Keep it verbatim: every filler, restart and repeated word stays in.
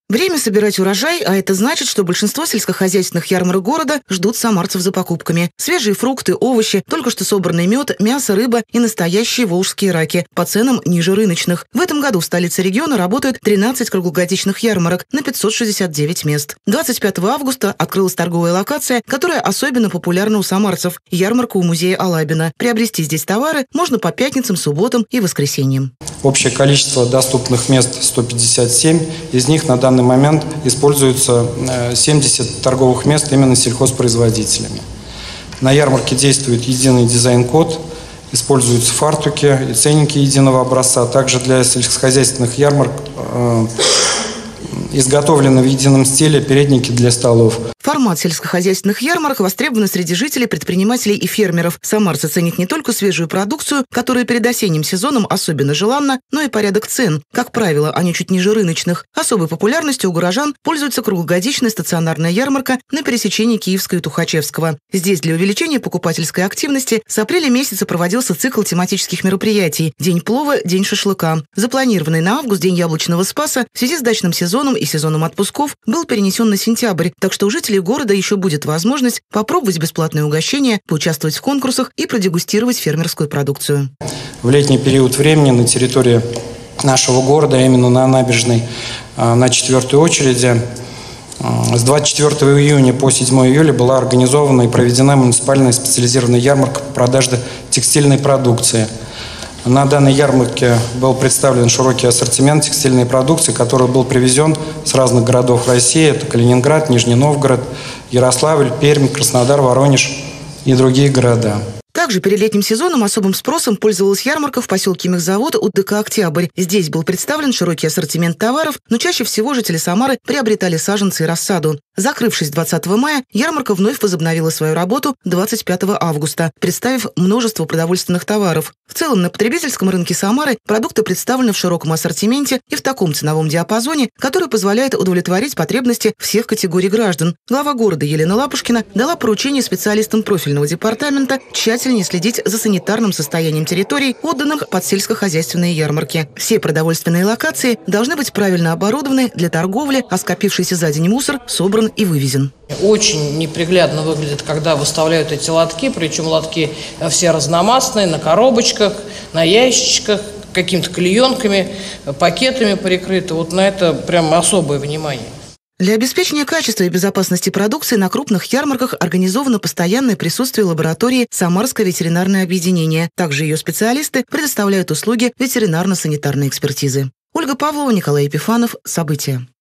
Время собирать урожай, а это значит, что большинство сельскохозяйственных ярмарок города ждут самарцев за покупками. Свежие фрукты, овощи, только что собранный мед, мясо, рыба и настоящие волжские раки по ценам ниже рыночных. В этом году в столице региона работают тринадцать круглогодичных ярмарок на пятьсот шестьдесят девять мест. двадцать пятого августа открылась торговая локация, которая особенно популярна у самарцев – ярмарка у музея Алабина. Приобрести здесь товары можно по пятницам, субботам и воскресеньям. Общее количество доступных мест сто пятьдесят семь, из них на данный момент используется семьдесят торговых мест именно сельхозпроизводителями. На ярмарке действует единый дизайн-код, используются фартуки и ценники единого образца. Также для сельскохозяйственных ярмарок э, изготовлены в едином стиле передники для столов. Формат сельскохозяйственных ярмарок востребован среди жителей, предпринимателей и фермеров. Самарцы ценят не только свежую продукцию, которая перед осенним сезоном особенно желанна, но и порядок цен. Как правило, они чуть ниже рыночных. Особой популярностью у горожан пользуется круглогодичная стационарная ярмарка на пересечении Киевского и Тухачевского. Здесь для увеличения покупательской активности с апреля месяца проводился цикл тематических мероприятий «День плова, день шашлыка». Запланированный на август День яблочного спаса в связи с дачным сезоном и сезоном отпусков был перенесен на сентябрь, так что у жителей города еще будет возможность попробовать бесплатное угощение, поучаствовать в конкурсах и продегустировать фермерскую продукцию. В летний период времени на территории нашего города, именно на набережной, на четвертой очереди, с двадцать четвёртого июня по седьмого июля была организована и проведена муниципальная специализированная ярмарка по продаже текстильной продукции. На данной ярмарке был представлен широкий ассортимент текстильной продукции, который был привезен с разных городов России. Это Калининград, Нижний Новгород, Ярославль, Пермь, Краснодар, Воронеж и другие города. Также перед летним сезоном особым спросом пользовалась ярмарка в поселке Мехзавод у ДК «Октябрь». Здесь был представлен широкий ассортимент товаров, но чаще всего жители Самары приобретали саженцы и рассаду. Закрывшись двадцатого мая, ярмарка вновь возобновила свою работу двадцать пятого августа, представив множество продовольственных товаров. В целом на потребительском рынке Самары продукты представлены в широком ассортименте и в таком ценовом диапазоне, который позволяет удовлетворить потребности всех категорий граждан. Глава города Елена Лапушкина дала поручение специалистам профильного департамента тщательнее следить за санитарным состоянием территорий, отданных под сельскохозяйственные ярмарки. Все продовольственные локации должны быть правильно оборудованы для торговли, а скопившийся за день мусор собран и вывезен. Очень неприглядно выглядит, когда выставляют эти лотки, причем лотки все разномастные, на коробочках, на ящичках, какими-то клеенками, пакетами прикрыты. Вот на это прям особое внимание. Для обеспечения качества и безопасности продукции на крупных ярмарках организовано постоянное присутствие лаборатории «Самарское ветеринарное объединение». Также ее специалисты предоставляют услуги ветеринарно-санитарной экспертизы. Ольга Павлова, Николай Епифанов. События.